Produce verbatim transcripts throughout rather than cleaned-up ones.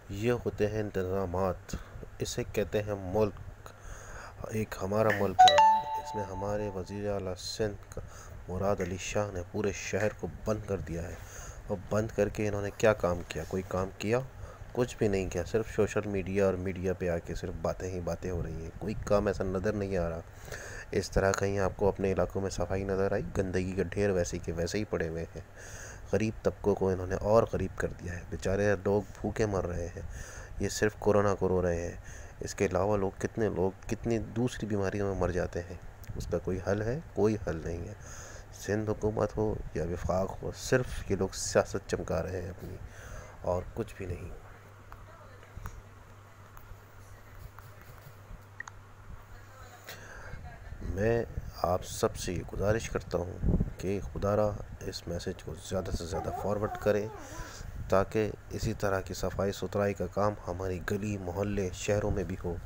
ये होते हैं इंतज़ामात। इसे कहते हैं मुल्क। एक हमारा मुल्क है, इसमें हमारे वज़ीर आला सिंध का मुराद अली शाह ने पूरे शहर को बंद कर दिया है। और बंद करके इन्होंने क्या काम किया? कोई काम किया? कुछ भी नहीं किया। सिर्फ सोशल मीडिया और मीडिया पे आके सिर्फ बातें ही बातें हो रही हैं। कोई काम ऐसा नज़र नहीं आ रहा। इस तरह कहीं आपको अपने इलाकों में सफाई नज़र आई? गंदगी के ढेर वैसे के वैसे ही पड़े हुए हैं। गरीब तबकों को इन्होंने और गरीब कर दिया है। बेचारे लोग भूखे मर रहे हैं। ये सिर्फ कोरोना को रो रहे हैं। इसके अलावा लोग कितने लोग कितनी दूसरी बीमारियों में मर जाते हैं। उसका कोई हल है? कोई हल नहीं है। सिंध हुकूमत हो या विफाक हो, सिर्फ ये लोग सियासत चमका रहे हैं अपनी, और कुछ भी नहीं। मैं आप सबसे ये गुजारिश करता हूँ कि खुदारा इस मैसेज को ज़्यादा से ज़्यादा फॉरवर्ड करें, ताकि इसी तरह की सफाई सुथराई का काम हमारी गली मोहल्ले शहरों में भी हो,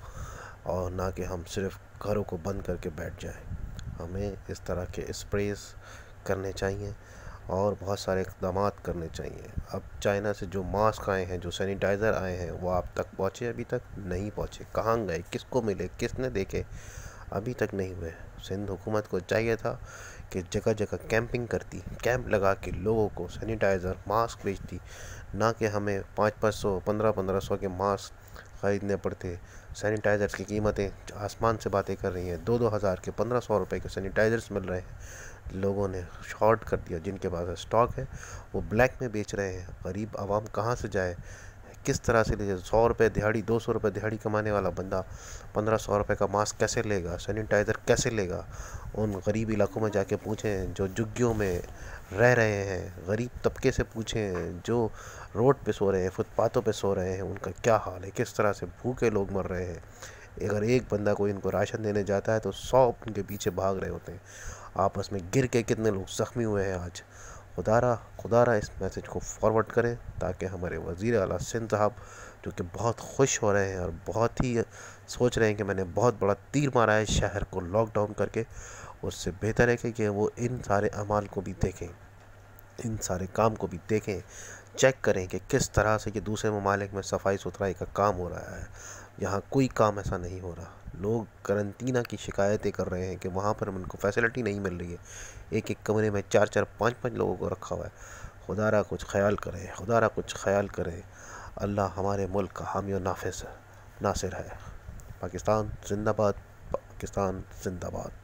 और ना कि हम सिर्फ घरों को बंद करके बैठ जाएं। हमें इस तरह के स्प्रेस करने चाहिए और बहुत सारे इक़दाम करने चाहिए। अब चाइना से जो मास्क आए हैं, जो सैनिटाइज़र आए हैं, वो आप तक पहुँचे? अभी तक नहीं पहुँचे। कहाँ गए? किसको मिले? किसने देखे? अभी तक नहीं हुए। सिंध हुकूमत को चाहिए था कि जगह जगह कैंपिंग करती, कैंप लगा के लोगों को सैनिटाइज़र मास्क बेचती, ना कि हमें पाँच पाँच सौ पंद्रह पंद्रह सौ के मास्क ख़रीदने पड़ते। सैनिटाइज़र्स की कीमतें आसमान से बातें कर रही हैं। दो दो हज़ार के पंद्रह सौ रुपये के सैनिटाइज़र्स मिल रहे हैं। लोगों ने शॉर्ट कर दिया। जिनके पास स्टॉक है वो ब्लैक में बेच रहे हैं। गरीब आवाम कहाँ से जाए? किस तरह से ले? सौ रुपये दिहाड़ी, दो सौ रुपये दिहाड़ी कमाने वाला बंदा पंद्रह सौ रुपये का मास्क कैसे लेगा? सैनिटाइज़र कैसे लेगा? उन गरीब इलाकों में जाके पूछें जो झुग्गियों में रह रहे हैं। गरीब तबके से पूछें जो रोड पे सो रहे हैं, फुटपाथों पे सो रहे हैं, उनका क्या हाल है? किस तरह से भूखे लोग मर रहे हैं। अगर एक बंदा कोई इनको राशन देने जाता है तो सौ उनके पीछे भाग रहे होते हैं। आपस में गिर के कितने लोग ज़ख्मी हुए हैं आज। खुदारा खुदारा इस मैसेज को फॉरवर्ड करें, ताकि हमारे वज़ीर आला सिंध साहब, जो कि बहुत खुश हो रहे हैं और बहुत ही सोच रहे हैं कि मैंने बहुत बड़ा तीर मारा है शहर को लॉकडाउन करके, उससे बेहतर है कि, कि वो इन सारे अमाल को भी देखें, इन सारे काम को भी देखें, चेक करें कि किस तरह से कि दूसरे ममालिक में सफाई सुथराई का काम हो रहा है। यहाँ कोई काम ऐसा नहीं हो रहा। लोग करंतना की शिकायतें कर रहे हैं कि वहाँ पर उनको फैसिलिटी नहीं मिल रही है। एक एक कमरे में चार चार पाँच पाँच लोगों को रखा हुआ है। खुदारा कुछ ख्याल करें, खुदारा कुछ ख्याल करें। अल्लाह हमारे मुल्क का हामी और नाफिज नासिर है। पाकिस्तान जिंदाबाद, पाकिस्तान जिंदाबाद।